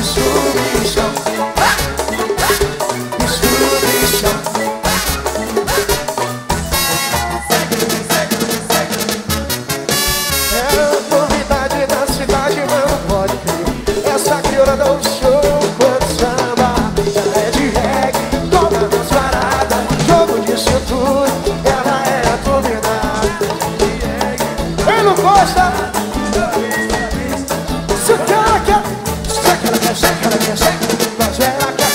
Speaker 3: É novidade na cidade, mas não pode crer. Essa crioula dá um show quando samba. Ela é de reggae, toma nas paradas, jogo de cintura. Ela é a dominada. Ele não gosta. Se o cara quer, se ela quer, se ela quer, se mas ela quer,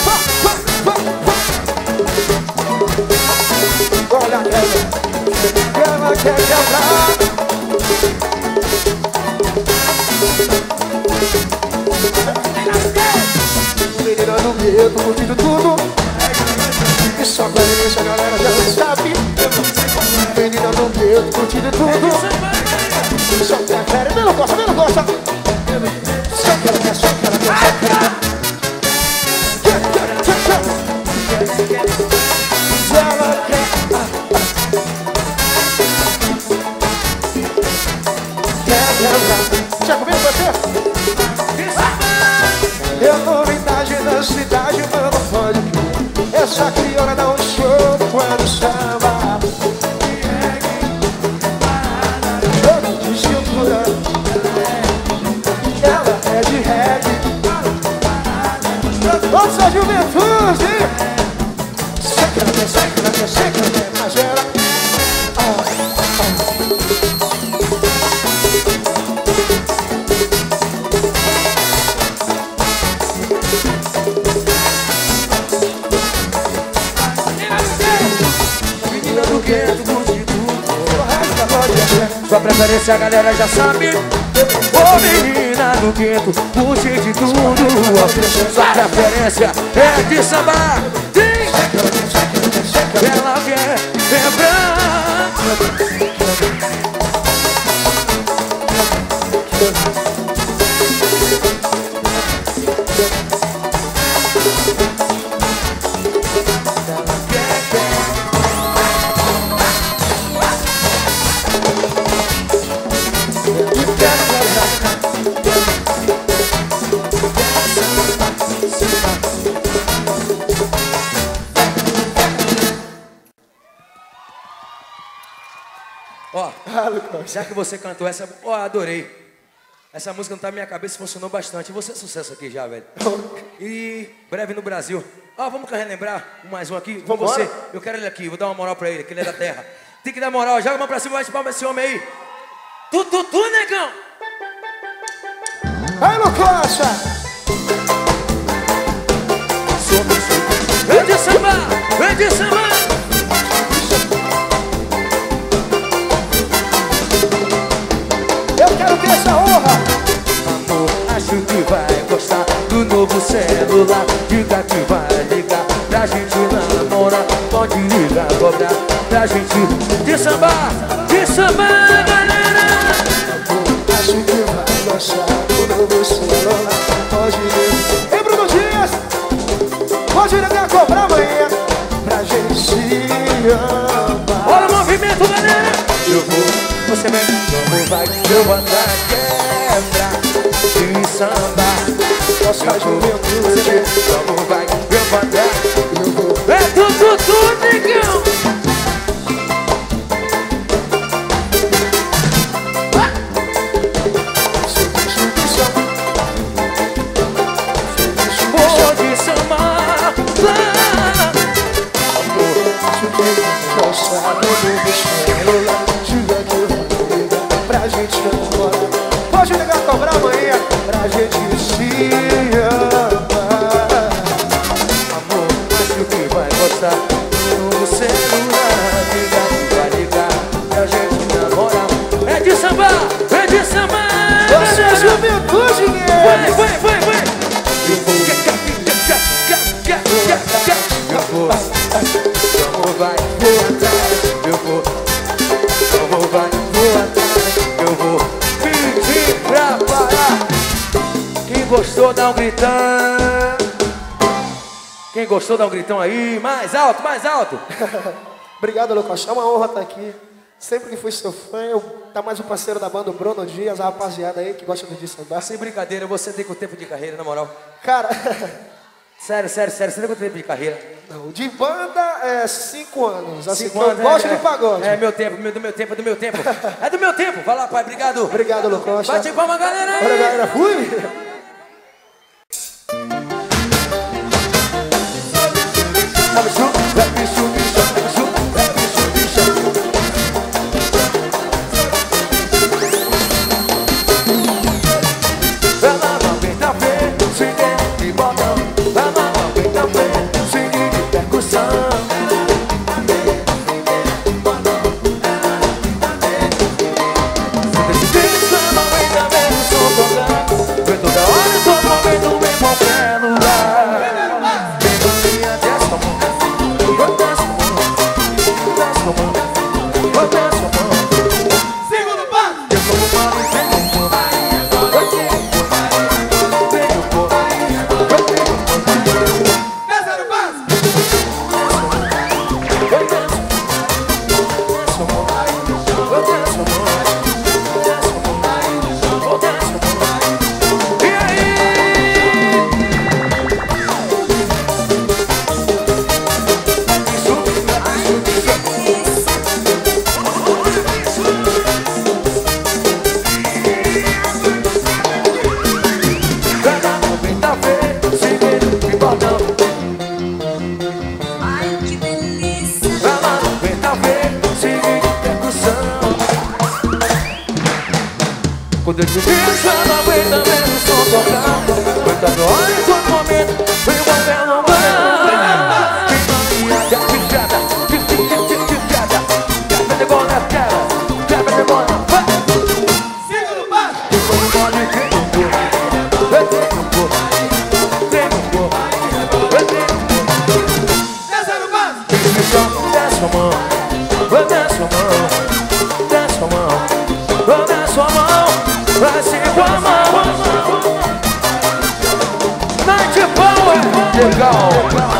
Speaker 3: olha ela quer quebrar. Menina no medo, curtindo tudo. E só com a galera já sabe. Menina no medo, curtindo tudo. Só que a cara, ele não gosta, ele não gosta. Só que ela quer, só que ela quer, só que ela quer. Ela quer. Já comigo você? É novidade na cidade, mas não pode crer. Essa crioula dá um show quando chama. Jogo de cintura. Ela é de reggae. Nossa juventude. Sei que ela quer, sei que ela quer, sei que ela quer, mas ela...
Speaker 1: Menina do gueto, curte tudo. Sua preferência a galera já sabe. Ô menina do gueto, curte de tudo. Sua preferência é de sambar. Ela quer quebrar. Ó, já que você cantou essa, ó, adorei. Essa música não tá na minha cabeça, funcionou bastante. Você é sucesso aqui já, velho. E breve no Brasil. Ó, vamos relembrar mais um aqui. Com você. Eu quero ele aqui, vou dar uma moral pra ele, que ele é da terra. Tem que dar moral, joga a mão pra cima, bate palma esse homem aí. Tu, negão!
Speaker 3: Vai, Lucocha!
Speaker 1: Vem de samba! Vem de samba!
Speaker 3: Eu quero ter essa honra!
Speaker 1: Amor, acho que vai gostar do novo celular. Diga que vai ligar pra gente namorar. Pode ligar, cobrar pra gente de samba, galera!
Speaker 3: Amor, acho que vai gostar do novo celular. Pode ligar. Ei, Bruno Dias! Pode ligar, cobrar amanhã pra gente se amar.
Speaker 1: Olha o movimento, galera! Eu vou, você vem, vamos, vai, eu vou andar, quebra de samba.
Speaker 3: Nossa juventude,
Speaker 1: Vamos, vai, eu vou andar, eu vou. É tudo, negão! Pode chamar lá.
Speaker 3: gostar do novo celular. Diga que vai ligar pra gente namorar. Pode ligar, cobrar amanhã pra gente se ama. Amor, acho que vai gostar. No celular, ligar, pra gente namorar.
Speaker 1: É de samba, é de samba.
Speaker 3: Você é juventude, né?
Speaker 1: Vai.
Speaker 3: Eu vou, amor vai, vou atrás. Eu vou, amor vai, vou atrás. Eu vou
Speaker 1: Pedir pra parar. Quem gostou, dá um gritão. Quem gostou, dá um gritão aí. Mais alto, mais alto.
Speaker 3: Obrigado, Lucas. É uma honra estar aqui. Sempre que fui seu fã, tá mais um parceiro da banda, o Bruno Dias, a rapaziada aí que gosta de samba.
Speaker 1: Sem brincadeira, você tem quanto tempo de carreira, na moral?
Speaker 3: Cara,
Speaker 1: Sério, você tem quanto tempo de carreira?
Speaker 3: não, de banda é 5 anos. Assim,
Speaker 1: 5
Speaker 3: eu
Speaker 1: anos,
Speaker 3: gosto do pagode.
Speaker 1: É meu tempo, do meu tempo. É do meu tempo. Vai lá, pai, obrigado.
Speaker 3: Obrigado, Lucas.
Speaker 1: Bate palma, galera aí.
Speaker 3: Olha, galera, fui!
Speaker 1: Quando eu te vejo, eu não aguento mesmo o som tocando. Quando olha em todo momento, vem envolvendo o mar. Quem picada, picada. Café de bola na cara, café de bola na cara.
Speaker 2: Siga no passo.
Speaker 1: Eu tenho um pouco.
Speaker 2: Desce no passo.
Speaker 1: Desce a mão, desce a mão, desce a mão, desce a mão. Vai se com a mão. Night Power. Legal.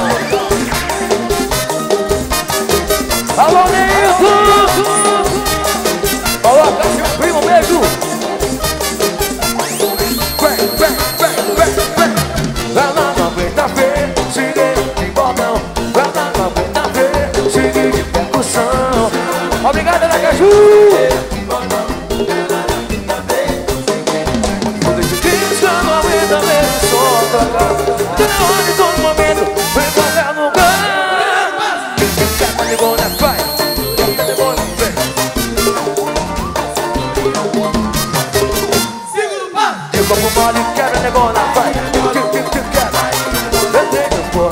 Speaker 1: Alô, Neilton. Coloca seu primo, beijo. Vai lá, não aguenta ver. Sigue de botão. Vai lá, não aguenta ver. Sigue de percussão. Obrigado, Aracaju. Toda hora, em todo momento, vem qualquer lugar. Capa de bola na praia, capa de bola no pé.
Speaker 2: Siga no passo.
Speaker 1: De copo mole, quebra de bola na praia. Quebra. Eu tenho porra.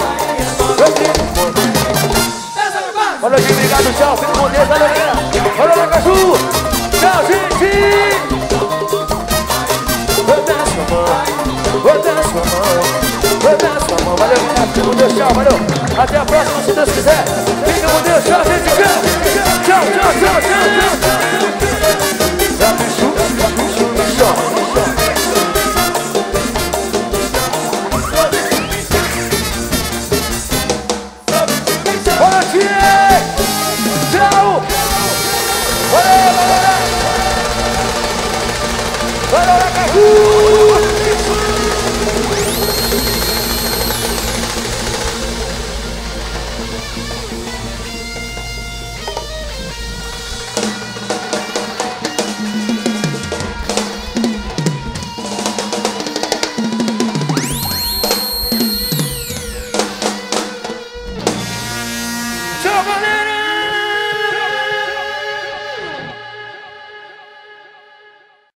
Speaker 2: Desce no passo.
Speaker 1: Olha aqui, obrigado, tchau. Fica com Deus, valeu, galera. Olha lá, Caju. Tchau, gente. Desce a mão, desce a mão. Valeu, fica com Deus, tchau, valeu. Até a próxima, se Deus quiser. Fica com Deus, tchau, gente. Tchau. Bora, Tia! Tchau! Valeu, galera! Valeu, Aracaju! Tchau, galera!